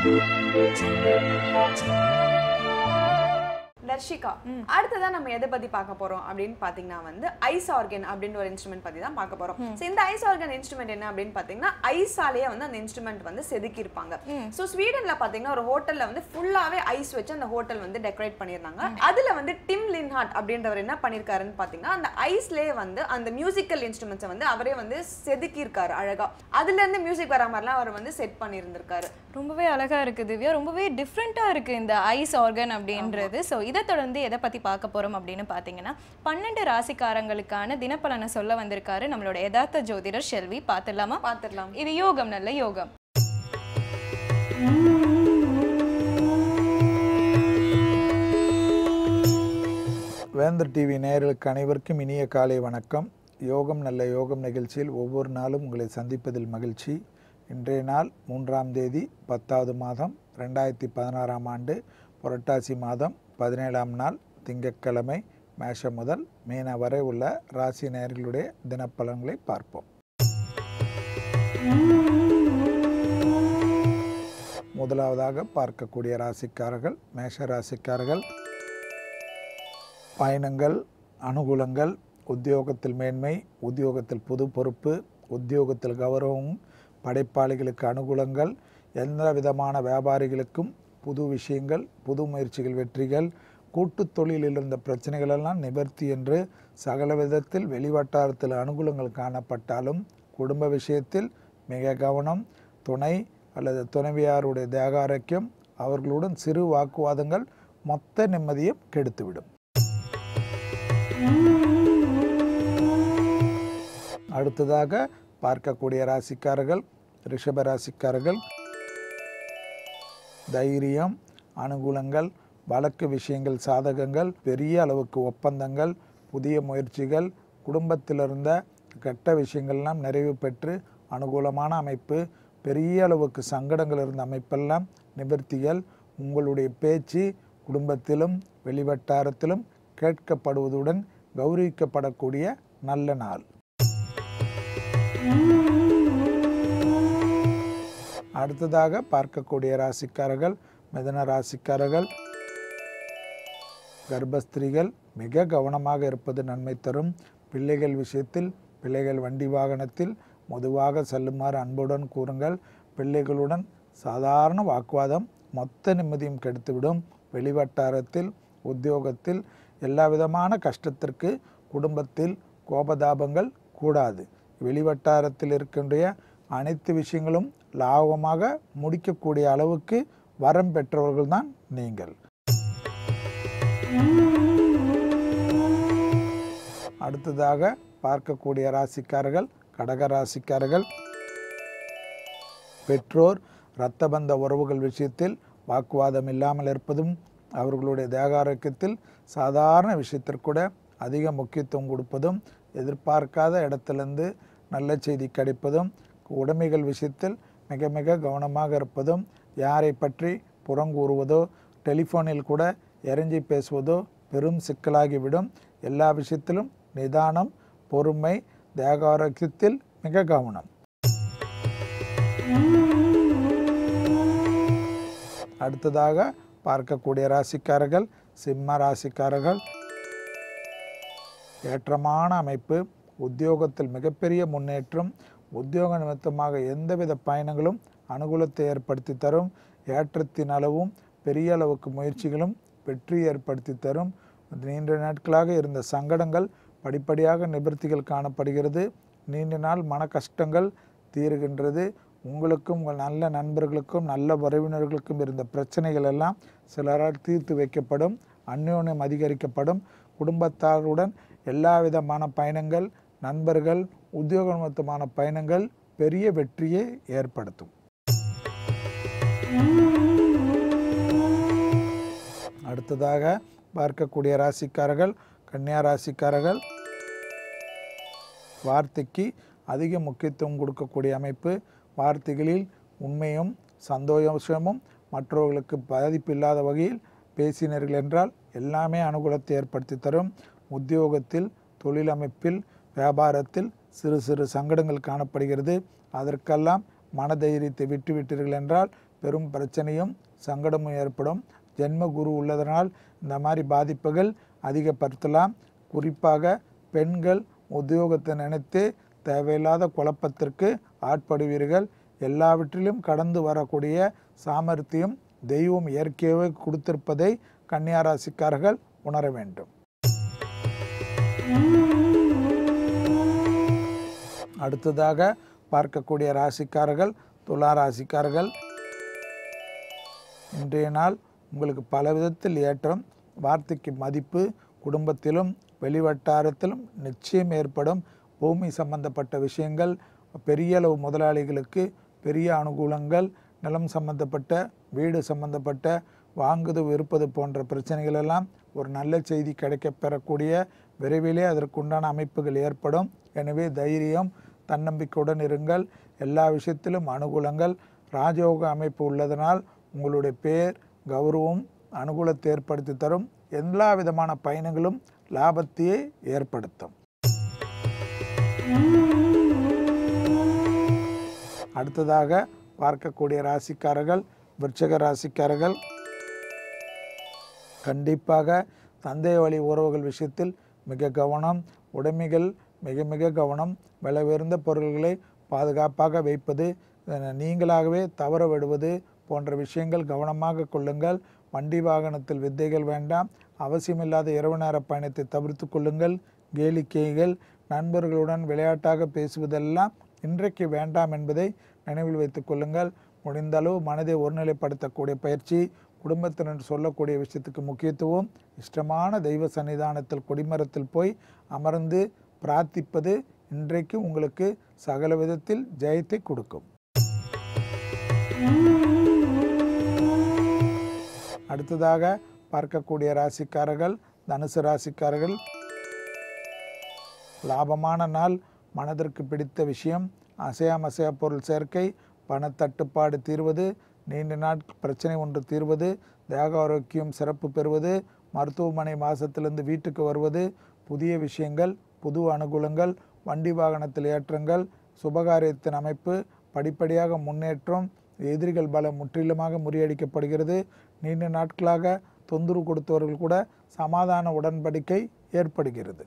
தர்ஷிகா, அடுத்ததா நம்ம எதை பத்தி பார்க்க போறோம் அப்படின்னு பாத்தீங்கன்னா வந்து ஐஸ் ஆர்கன் அப்படின்ற ஒரு இன்ஸ்ட்ருமெண்ட் பத்தி தான் பார்க்க போறோம். சோ இந்த ஐஸ் ஆர்கன் இன்ஸ்ட்ருமெண்ட் என்ன அப்படின்னு பாத்தீங்கன்னா ஐஸாலேயே வந்து அந்த இன்ஸ்ட்ருமெண்ட் வந்து செதுக்கி இருப்பாங்க. சோ ஸ்வீடன்ல பாத்தீங்கன்னா ஒரு ஹோட்டல்ல வந்து ஃபுல்லாவே ஐஸ் வச்சு அந்த ஹோட்டல் வந்து டெக்கரேட் பண்ணிருந்தாங்க. அதுல வந்து டிம் லின்ஹார்ட் அப்படின்றவர் என்ன பண்ணிருக்காருன்னு பாத்தீங்கன்னா அந்த ஐஸ்லயே வந்து அந்த மியூசிக்கல் இன்ஸ்ட்ருமெண்ட்ஸை வந்து அவரே வந்து செதுக்கி இருக்காரு அழகா. அதுல இருந்து மியூசிக் வர மாதிரிலாம் அவர் வந்து செட் பண்ணியிருந்திருக்காரு. ரொம்பவே அழகா இருக்கு திவ்யா, ரொம்பவே டிஃப்ரெண்டா இருக்கு இந்த ஐஸ் ஆர்கன் அப்படின்றது. ஸோ இதை தொடர்ந்து எதை பத்தி பார்க்க போறோம் அப்படின்னு பார்த்தீங்கன்னா 12 ராசிக்காரங்களுக்கான தினப்பலனை சொல்ல வந்திருக்காரு நம்மளோட யதார்த்த ஜோதிடர் ஷெல்வி. பார்த்துடலாம். இது யோகம் நல்ல யோகம். வேந்தர் டிவி நேயர்களுக்கு அனைவருக்கும் இனிய காலை வணக்கம். யோகம் நல்ல யோகம் நிகழ்ச்சியில் ஒவ்வொரு நாளும் உங்களை சந்திப்பதில் மகிழ்ச்சி. இன்றைய நாள் 3ஆம் தேதி 10வது மாதம் 2016ஆம் ஆண்டு புரட்டாசி மாதம் 17ஆம் நாள் திங்கட்கிழமை. மேஷம் முதல் மீன வரை உள்ள ராசி நேயர்களுடைய தினப்பலன்களை பார்ப்போம். முதலாவதாக பார்க்கக்கூடிய ராசிக்காரர்கள் மேஷ ராசிக்காரர்கள். பயணங்கள், அனுகூலங்கள், உத்தியோகத்தில் மேன்மை, உத்தியோகத்தில் புது பொறுப்பு, உத்தியோகத்தில் கௌரவமும், படைப்பாளிகளுக்கு அனுகூலங்கள், எந்த விதமான வியாபாரிகளுக்கும் புது விஷயங்கள், புது முயற்சிகள் வெற்றிகள், கூட்டுத் தொழிலில் இருந்த பிரச்சனைகளெல்லாம் நிவர்த்தி என்று சகல விதத்தில் வெளிவட்டாரத்தில் அனுகூலங்கள் காணப்பட்டாலும் குடும்ப விஷயத்தில் மிக கவனம். துணை அல்லது துணைவியாருடைய தேக ஆரோக்கியம், அவர்களுடன் சிறு வாக்குவாதங்கள் மொத்த நிம்மதியும் கெடுத்துவிடும். அடுத்ததாக பார்க்கக்கூடிய ராசிக்காரர்கள் ரிஷப ராசிக்காரர்கள். தைரியம், அனுகூலங்கள், வழக்கு விஷயங்கள் சாதகங்கள், பெரிய அளவுக்கு ஒப்பந்தங்கள், புதிய முயற்சிகள், குடும்பத்தில் இருந்த கெட்ட விஷயங்கள்லாம் நிறைவு பெற்று அனுகூலமான அமைப்பு, பெரிய அளவுக்கு சங்கடங்கள் இருந்த அமைப்பெல்லாம் நிவர்த்திகள். உங்களுடைய பேச்சு குடும்பத்திலும் வெளிவட்டாரத்திலும் கேட்கப்படுவதுடன் கௌரவிக்கப்படக்கூடிய நல்ல நாள். அடுத்ததாக பார்க்கக்கூடிய ராசிக்காரர்கள் மிதுன ராசிக்காரர்கள். கர்ப்பஸ்திரீகள் மிக கவனமாக இருப்பது நன்மை தரும். பிள்ளைகள் விஷயத்தில் பிள்ளைகள் வண்டி வாகனத்தில் மெதுவாக செல்லுமாறு அன்புடன் கூறுங்கள். பிள்ளைகளுடன் சாதாரண வாக்குவாதம் மொத்த நிம்மதியும் கெடுத்துவிடும். வெளிவட்டாரத்தில் உத்தியோகத்தில் எல்லா விதமான கஷ்டத்திற்கு குடும்பத்தில் கோபதாபங்கள் கூடாது. வெளிவட்டாரத்தில் இருக்கின்ற அனைத்து விஷயங்களும் லாபமாக முடிக்கக்கூடிய அளவுக்கு வரம் பெற்றவர்கள் தான் நீங்கள். அடுத்ததாக பார்க்கக்கூடிய ராசிக்காரர்கள் கடக ராசிக்காரர்கள். பெற்றோர் இரத்தபந்த உறவுகள் விஷயத்தில் வாக்குவாதம் இல்லாமல் இருப்பதும், அவர்களுடைய தேக ஆரோக்கியத்தில் சாதாரண விஷயத்திற்கூட அதிக முக்கியத்துவம் கொடுப்பதும், எதிர்பார்க்காத இடத்திலிருந்து நல்ல செய்தி கிடைப்பதும், உடைமைகள் விஷயத்தில் மிக மிக கவனமாக இருப்பதும், யாரை பற்றி புறங்கூறுவதோ டெலிஃபோனில் கூட எரிஞ்சி பேசுவதோ பெரும் சிக்கலாகிவிடும். எல்லா விஷயத்திலும் நிதானம், பொறுமை, தேக ஆரோக்கியத்தில் மிக கவனம். அடுத்ததாக பார்க்கக்கூடிய ராசிக்காரர்கள் சிம்ம ராசிக்காரர்கள். ஏற்றமான அமைப்பு, உத்தியோகத்தில் மிகப்பெரிய முன்னேற்றம், உத்தியோக நிமித்தமாக எந்தவித பயணங்களும் அனுகூலத்தை ஏற்படுத்தி தரும். ஏற்றத்தின் அளவும் பெரிய அளவுக்கு முயற்சிகளும் வெற்றி ஏற்படுத்தி தரும். நீண்ட நாட்களாக இருந்த சங்கடங்கள் படிப்படியாக நிவர்த்திகள் காணப்படுகிறது. நீண்ட நாள் மன கஷ்டங்கள் தீருகின்றது. உங்களுக்கும் உங்கள் நல்ல நண்பர்களுக்கும் நல்ல உறவினர்களுக்கும் இருந்த பிரச்சனைகள் எல்லாம் சிலரால் தீர்த்து வைக்கப்படும். அந்யோன்யம் அதிகரிக்கப்படும். குடும்பத்தாருடன் எல்லா விதமான பயணங்கள், நண்பர்கள், உத்தியோக நிமித்தமான பயணங்கள் பெரிய வெற்றியை ஏற்படுத்தும். அடுத்ததாக பார்க்கக்கூடிய ராசிக்காரர்கள் கன்னியா ராசிக்காரர்கள். வார்த்தைக்கு அதிக முக்கியத்துவம் கொடுக்கக்கூடிய அமைப்பு. வார்த்தைகளில் உண்மையும் சந்தோஷமும் மற்றவர்களுக்கு பாதிப்பு இல்லாத வகையில் பேசினர்கள் என்றால் எல்லாமே அனுகூலத்தை ஏற்படுத்தி தரும். உத்தியோகத்தில், தொழிலமைப்பில், வியாபாரத்தில் சிறு சிறு சங்கடங்கள் காணப்படுகிறது. அதற்கெல்லாம் மனதைரியத்தை விட்டுவிட்டீர்கள் என்றால் பெரும் பிரச்சனையும் சங்கடமும் ஏற்படும். ஜென்ம குரு உள்ளதனால் இந்த மாதிரி பாதிப்புகள் அதிகப்படுத்தலாம். குறிப்பாக பெண்கள் உத்தியோகத்தை நினைத்து தேவையில்லாத குழப்பத்திற்கு ஆட்படுவீர்கள். எல்லாவற்றிலும் கடந்து வரக்கூடிய சாமர்த்தியம் தெய்வம் இயற்கையாகவே கொடுத்திருப்பதை கன்னியா ராசிக்காரர்கள் உணர வேண்டும். அடுத்ததாக பார்க்கக்கூடிய ராசிக்காரர்கள் துலா ராசிக்காரர்கள். இன்றைய நாள் உங்களுக்கு பல விதத்தில் ஏற்றம், வார்த்தைக்கு மதிப்பு, குடும்பத்திலும் வெளிவட்டாரத்திலும் நிச்சயம் ஏற்படும். பூமி சம்பந்தப்பட்ட விஷயங்கள், பெரிய அளவு முதலாளிகளுக்கு பெரிய அனுகூலங்கள், நிலம் சம்பந்தப்பட்ட வீடு சம்பந்தப்பட்ட வாங்குது விற்பது போன்ற பிரச்சனைகள் எல்லாம் ஒரு நல்ல செய்தி கிடைக்க பெறக்கூடிய விரைவிலே அதற்குண்டான அமைப்புகள் ஏற்படும். எனவே தைரியம், தன்னம்பிக்கையுடன் இருங்கள். எல்லா விஷயத்திலும் அனுகூலங்கள். ராஜயோக அமைப்பு உள்ளதனால் உங்களுடைய பேர், கௌரவம், அனுகூலத்தை ஏற்படுத்தி தரும். எல்லா விதமான பயணங்களும் லாபத்தையே ஏற்படுத்தும். அடுத்ததாக பார்க்கக்கூடிய ராசிக்காரர்கள் விருச்சிக ராசிக்காரர்கள். கண்டிப்பாக தந்தை வழி உறவுகள் விஷயத்தில் மிக கவனம், உடைமைகள் மிக மிக கவனம். விலை உயர்ந்த பொருள்களை பாதுகாப்பாக வைப்பது, நீங்களாகவே தவற விடுவது போன்ற விஷயங்கள் கவனமாக கொள்ளுங்கள். வண்டி வாகனத்தில் வித்தைகள் வேண்டாம். அவசியமில்லாத இரவு நேர பயணத்தை தவிர்த்து கொள்ளுங்கள். கேளிக்கைகள், நண்பர்களுடன் விளையாட்டாக பேசுவதெல்லாம் இன்றைக்கு வேண்டாம் என்பதை நினைவில் வைத்துக் கொள்ளுங்கள். முடிந்தளவு மனதை ஒருநிலைப்படுத்தக்கூடிய பயிற்சி, குடும்பத்தினர் சொல்லக்கூடிய விஷயத்துக்கு முக்கியத்துவம், இஷ்டமான தெய்வ சன்னிதானத்தில் கொடிமரத்தில் போய் அமர்ந்து பிரார்த்திப்பது இன்றைக்கு உங்களுக்கு சகல விதத்தில் ஜெயத்தை கொடுக்கும். அடுத்ததாக பார்க்கக்கூடிய ராசிக்காரர்கள் தனுசு ராசிக்காரர்கள். லாபமான நாள், மனதிற்கு பிடித்த விஷயம், அசையா பொருள் சேர்க்கை, பணத்தட்டுப்பாடு தீர்வது, நீண்ட நாள் பிரச்சனை ஒன்று தீர்வது, தேக ஆரோக்கியம் சிறப்பு பெறுவது, மருத்துவமனை மாசத்திலிருந்து வீட்டுக்கு வருவது, புதிய விஷயங்கள், புது அனுகூலங்கள், வண்டி வாகனத்தில் ஏற்றங்கள், சுபகாரியத்தின் அமைப்பு, படிப்படியாக முன்னேற்றம், எதிரிகள் பலம் முற்றிலுமாக முறியடிக்கப்படுகிறது. நீண்ட நாட்களாக தொந்தரவு கொடுத்தவர்கள் கூட சமாதான உடன்படிக்கை ஏற்படுகிறது.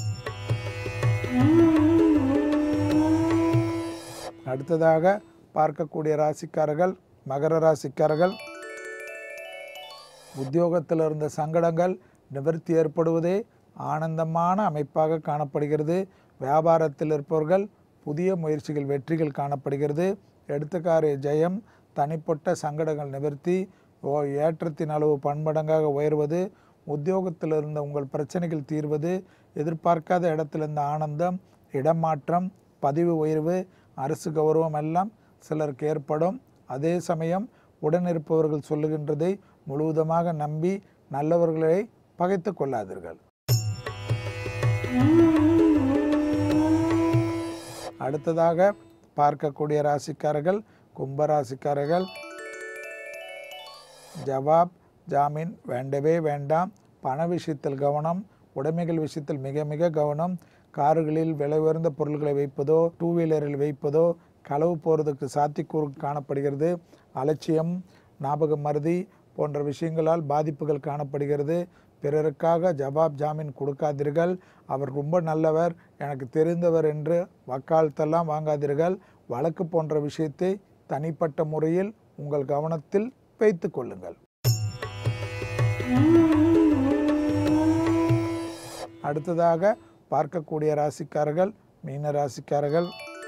அடுத்ததாக பார்க்கக்கூடிய ராசிக்காரர்கள் மகர ராசிக்காரர்கள். உத்தியோகத்தில் இருந்த சங்கடங்கள் நிவர்த்தி ஏற்படுவதே ஆனந்தமான அமைப்பாக காணப்படுகிறது. வியாபாரத்தில் இருப்பவர்கள் புதிய முயற்சிகள் வெற்றிகள் காணப்படுகிறது. எடுத்துக்காரிய ஜெயம், தனிப்பட்ட சங்கடங்கள் நிவர்த்தி, ஏற்றத்தின் அளவு பன்மடங்காக உயர்வது, உத்தியோகத்தில் இருந்த உங்கள் பிரச்சனைகள் தீர்வது, எதிர்பார்க்காத இடத்திலிருந்த ஆனந்தம், இடமாற்றம், பதவி உயர்வு, அரசு கௌரவம் எல்லாம் சிலருக்கு ஏற்படும். அதே சமயம் உடனிருப்பவர்கள் சொல்லுகின்றதை முழுவதுமாக நம்பி நல்லவர்களை பகைத்து கொள்ளாதீர்கள். அடுத்ததாக பார்க்கக்கூடிய ராசிக்காரர்கள் கும்பராசிக்காரர்கள். ஜவாப் ஜாமீன் வேண்டவே வேண்டாம். பண விஷயத்தில் கவனம், உடைமைகள் விஷயத்தில் மிக மிக கவனம். கார்களில் விலை உயர்ந்த பொருட்களை வைப்பதோ, டூ வீலரில் வைப்பதோ களவு போகிறதுக்கு சாத்தியக்கூறு காணப்படுகிறது. அலட்சியம், ஞாபக மறதி போன்ற விஷயங்களால் பாதிப்புகள் காணப்படுகிறது. பிறருக்காக ஜவாப் ஜாமீன் கொடுக்காதீர்கள். அவர் ரொம்ப நல்லவர், எனக்கு தெரிந்தவர் என்று வக்காலத்தெல்லாம் வாங்காதீர்கள். வழக்கு போன்ற விஷயத்தை தனிப்பட்ட முறையில் உங்கள் கவனத்தில் வைத்து கொள்ளுங்கள். அடுத்ததாக பார்க்கக்கூடிய ராசிக்காரர்கள் மீன ராசிக்காரர்கள்.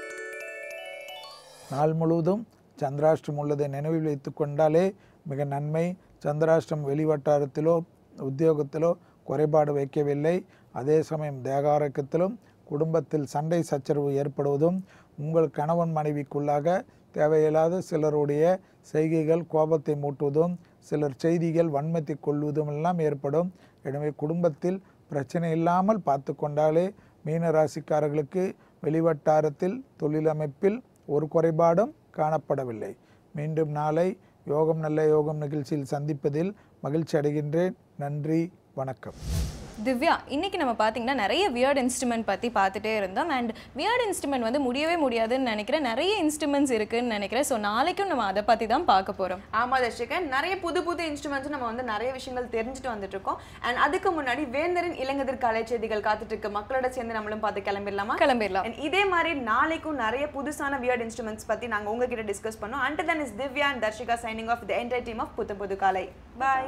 நாள் முழுவதும் சந்திராஷ்டம் உள்ளதை நினைவில் வைத்து கொண்டாலே மிக நன்மை. சந்திராஷ்டம் வெளிவட்டாரத்திலோ உத்தியோகத்திலோ குறைபாடு வைக்கவில்லை. அதே சமயம் தேக ஆரோக்கியத்திலும் குடும்பத்தில் சண்டை சச்சரவு ஏற்படுவதும், உங்கள் கணவன் மனைவிக்குள்ளாக தேவையில்லாத சிலருடைய செய்கைகள் கோபத்தை மூட்டுவதும், சிலர் செய்திகள் வன்மத்தை கொள்வதும் எல்லாம் ஏற்படும். எனவே குடும்பத்தில் பிரச்சனை இல்லாமல் பார்த்து கொண்டாலே மீன ராசிக்காரர்களுக்கு வெளிவட்டாரத்தில் தொழிலமைப்பில் ஒரு குறைபாடும் காணப்படவில்லை. மீண்டும் நாளை யோகம் நல்ல யோகம் நிகழ்ச்சியில் சந்திப்பதில் மகிழ்ச்சி அடைகின்றேன். நன்றி, வணக்கம். திவ்யா, இன்னைக்கு நம்ம பார்த்தீங்கன்னா நிறைய வியர்ட் இன்ஸ்ட்ருமெண்ட் பற்றி பார்த்துட்டே இருந்தோம். அண்ட் வியர்ட் இன்ஸ்ட்ருமெண்ட் வந்து முடியவே முடியாதுன்னு நினைக்கிறேன். நிறைய இன்ஸ்ட்ருமெண்ட்ஸ் இருக்குன்னு நினைக்கிறேன். ஸோ நாளைக்கும் நம்ம அதை பற்றி தான் பார்க்க போகிறோம். ஆமாம் தர்ஷிகா, நிறைய புது புது இன்ஸ்ட்ருமெண்ட்ஸும் நம்ம வந்து நிறைய விஷயங்கள் தெரிஞ்சுட்டு வந்துட்டு இருக்கோம். அண்ட் அதுக்கு முன்னாடி வேந்தரின் இளங்கதிர் கலை செய்திகள் காத்துட்டு இருக்கு. மக்களோட சேர்ந்து நம்மளும் பார்த்து கிளம்பிடலாமா? கிளம்பிடலாம். இதே மாதிரி நாளைக்கும் நிறைய புதுசான வியர்ட் இன்ஸ்ட்ருமெண்ட்ஸ் பற்றி நாங்கள் உங்ககிட்ட டிஸ்கஸ் பண்ணோம். Until then is Divya and Darshika signing off the entire team of புத்தம் புது காலை. Bye.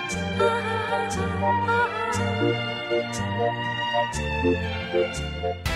Thank you.